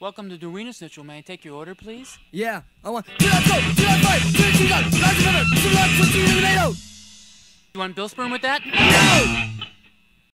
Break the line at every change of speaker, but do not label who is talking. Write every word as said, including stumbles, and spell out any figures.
Welcome to the Weinerschnitzel. May I take your order, please?
Yeah, I want two large Coke, two large Sprite, two large cheese, large pepper, two large sweet tea and tomato.
You want Bill sperm with that?
No!